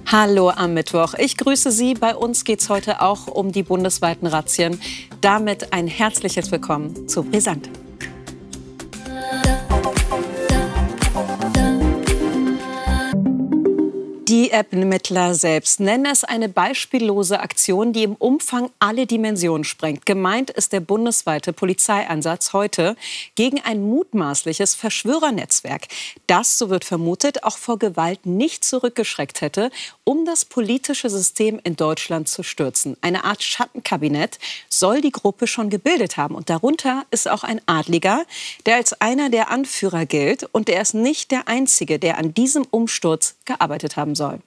Hallo am Mittwoch. Ich grüße Sie. Bei uns geht es heute auch um die bundesweiten Razzien. Damit ein herzliches Willkommen zu Brisant. Die Ermittler selbst nennen es eine beispiellose Aktion, die im Umfang alle Dimensionen sprengt. Gemeint ist der bundesweite Polizeieinsatz heute gegen ein mutmaßliches Verschwörernetzwerk, das, so wird vermutet, auch vor Gewalt nicht zurückgeschreckt hätte, um das politische System in Deutschland zu stürzen. Eine Art Schattenkabinett soll die Gruppe schon gebildet haben. Und darunter ist auch ein Adliger, der als einer der Anführer gilt. Und er ist nicht der Einzige, der an diesem Umsturz gearbeitet haben soll.